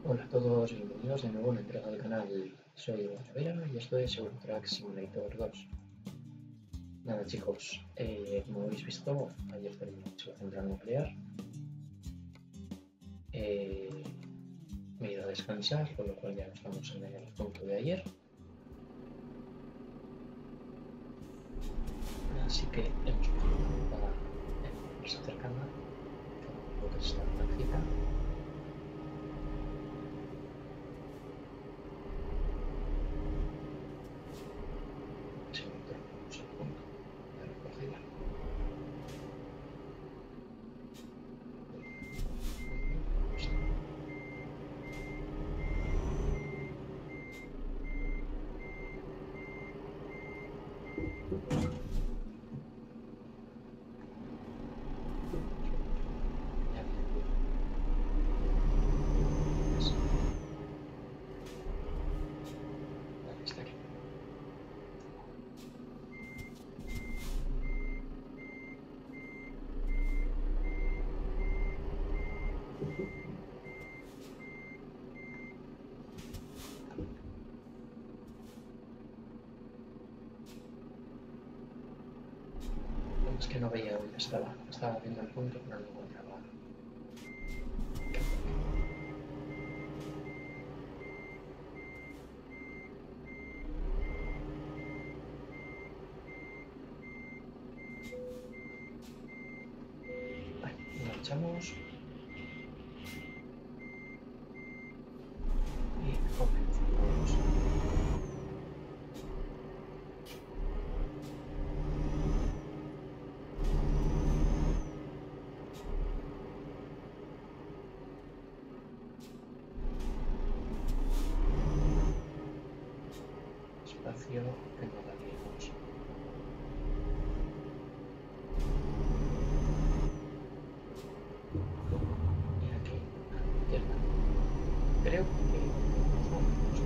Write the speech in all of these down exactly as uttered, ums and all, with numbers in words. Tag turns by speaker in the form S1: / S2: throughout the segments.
S1: Hola a todos, bienvenidos de nuevo a una entrega del canal. Soy Eduardo Vera y esto es Eurotrack Simulator dos. Nada chicos, eh, como habéis visto, ayer terminamos la central nuclear. Eh, me he ido a descansar, con lo cual ya estamos en el punto de ayer. Así que hemos cogido una ruta más cercana, lo que es esta franja. Es que no veía dónde estaba, estaba viendo el punto pero no encontraba. Vale, marchamos y comenzamos. Espacio que no daríamos. Y aquí, a la izquierda. Creo que nos vamos.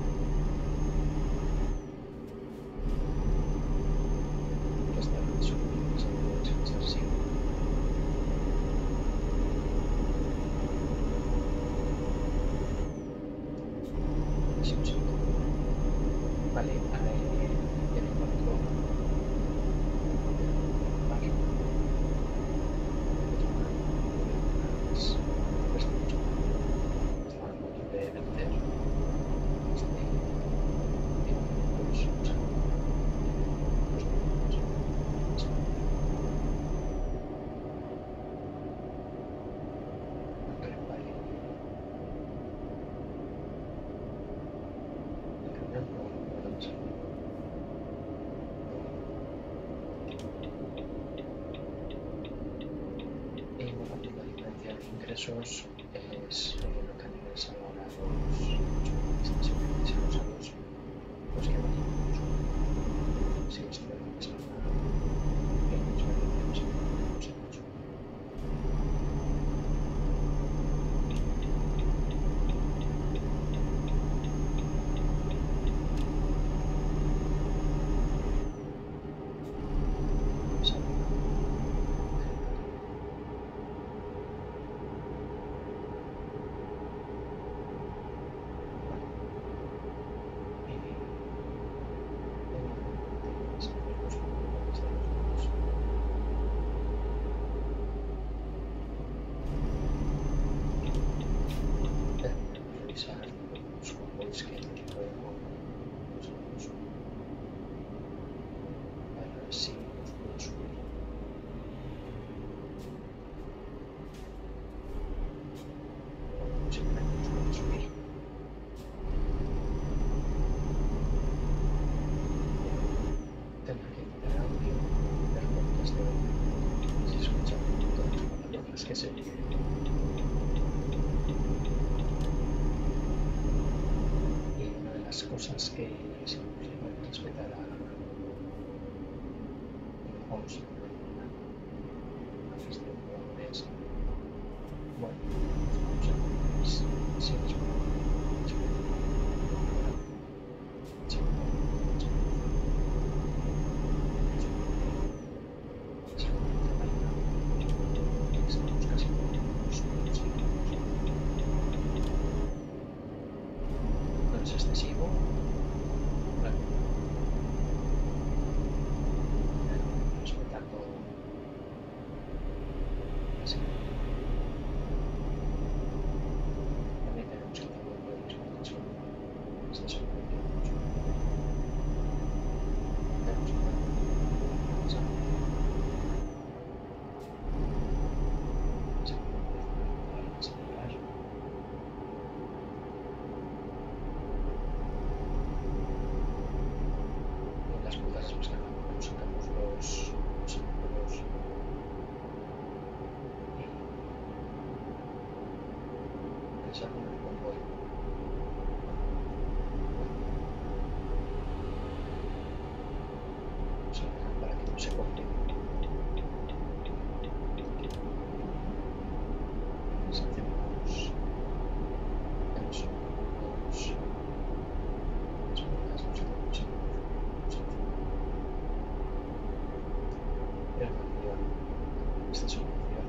S1: Esta vez subimos, se puede descansar así. Sí, sí. Vale, a ver, ya me encuentro. Vale. Pues, pues mucho. Estaba a punto de vencer. Este. Y pues, o sea, pues, pues, vale, vale. El camión no, no lo sé. Y bueno, la diferencia de ingresos es eh, lo que a nivel salarial los periodistas y periodistas usados pues que vayan mucho. Si estuviéramos en una que nos beneficiamos no sé mucho. Que se y una de las cosas que siempre hay que respetar a vamos a fiesta de jugadores bueno vamos a ver si es estamos casi es excesivo. Vale. Respetando así. También tenemos que tener un buen descanso. Este es un buen descanso. Tenemos que tener un buen descanso. Las cosas pues sacamos los símbolos y pensando en el convoy. O sea, para que no se corte. Pues hacemos eso, los las marcas, los hacemos era cantidad. Esta es una cantidad.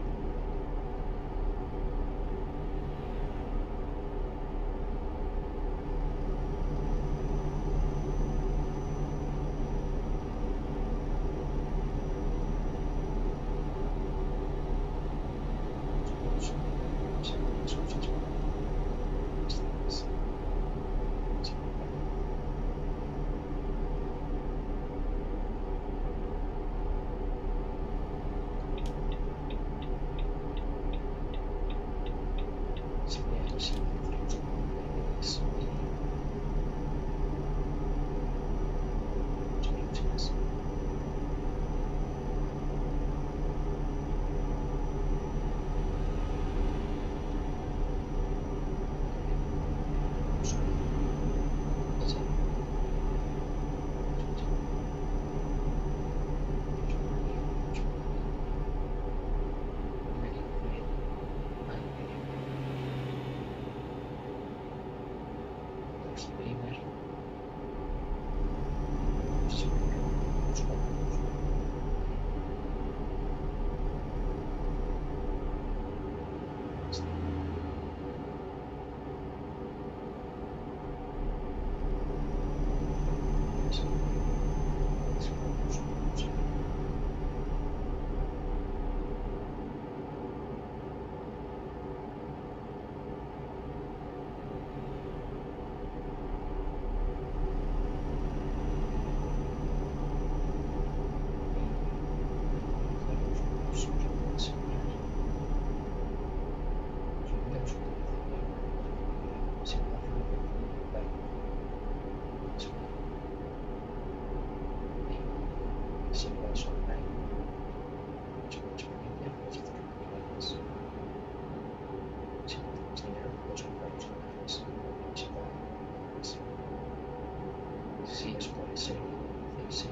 S1: Sí, es por ese, ese.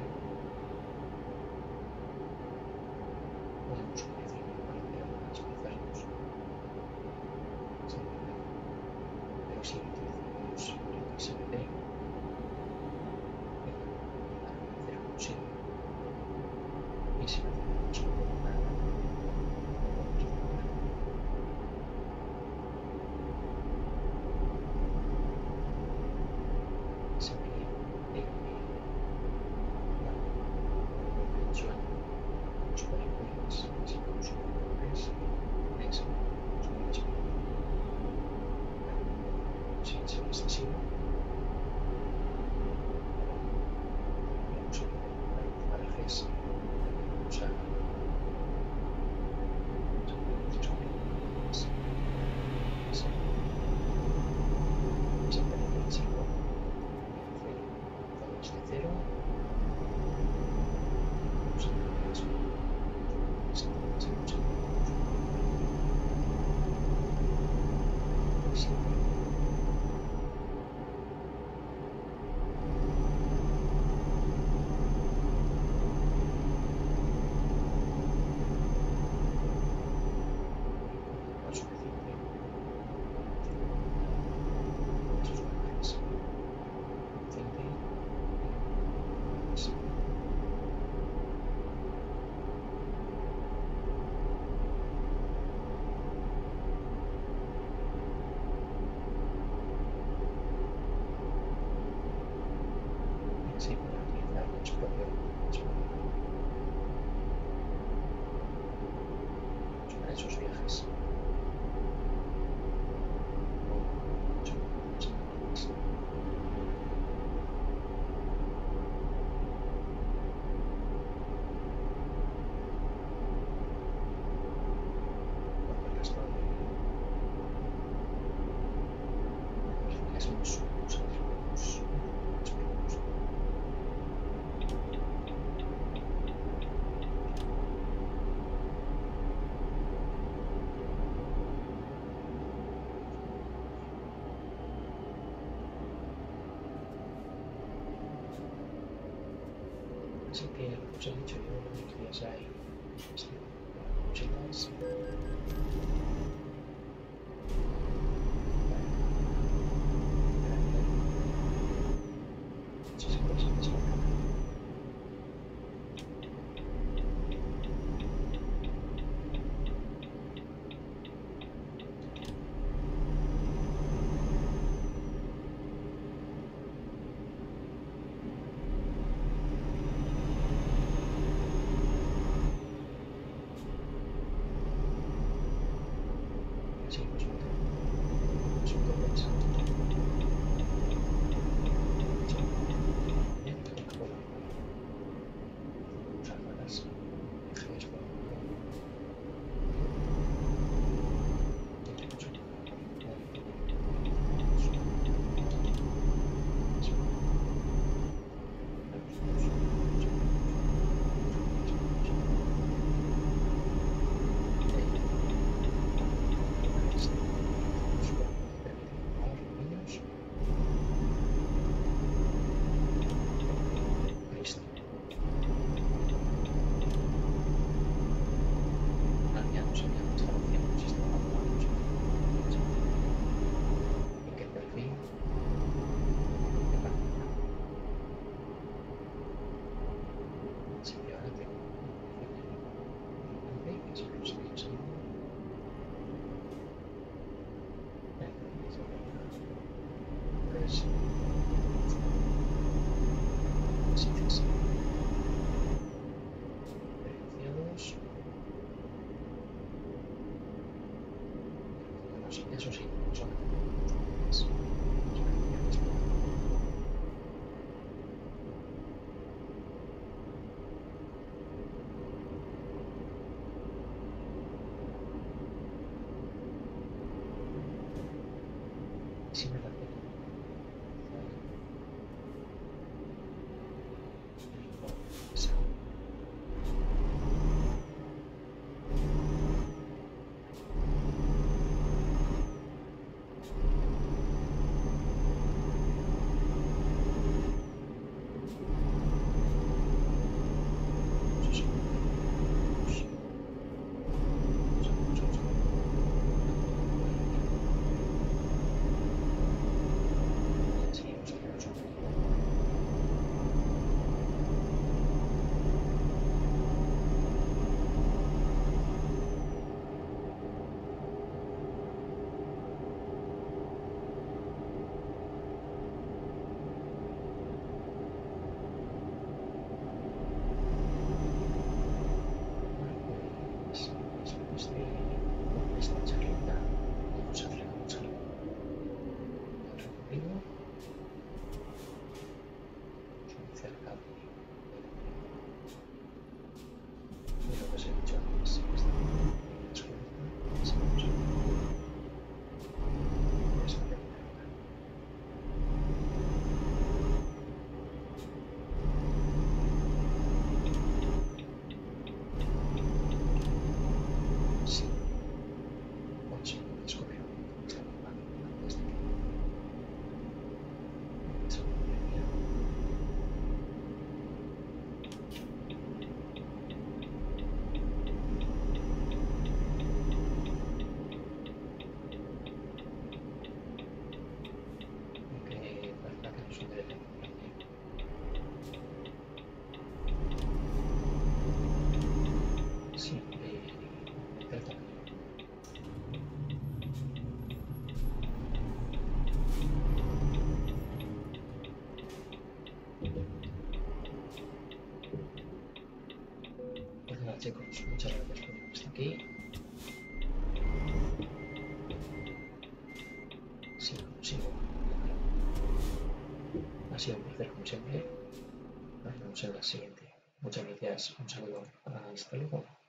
S1: Podemos utilizar para hacer más pizarros. Pero si utilizamos el S M D, hacer un sí. Y si no hacemos nada, no podemos hacer nada. Se veía en el suelo. Los polígonos, si los colores, eso, son las si es excesivo, vamos a ver parajes, o sea, cero. mismos sus atributos. Así que, como os he dicho yo, unos días hay mochilas. Muchas cosas para acá. Sí, pues un poco, es un poco pensando. Bien, creo que puedo usar malas. Dejes por un poco. Y tenemos un eso sí, son sí me da pena. Esta charlita nos acercamos al recorrido, muy cerca de lo que os he dicho antes. Esta escuela se vamos a ver esta primera. Sí. Pues descubrir esta bomba antes de que se me ocurriera. Aunque parece que no sube de sí, eh, trata. Pues nada, chicos, muchas gracias por llegar hasta aquí. Sí, sigo. Ha sido un placer como siempre. Nos vemos en la siguiente. Muchas gracias. Un saludo. Hasta luego.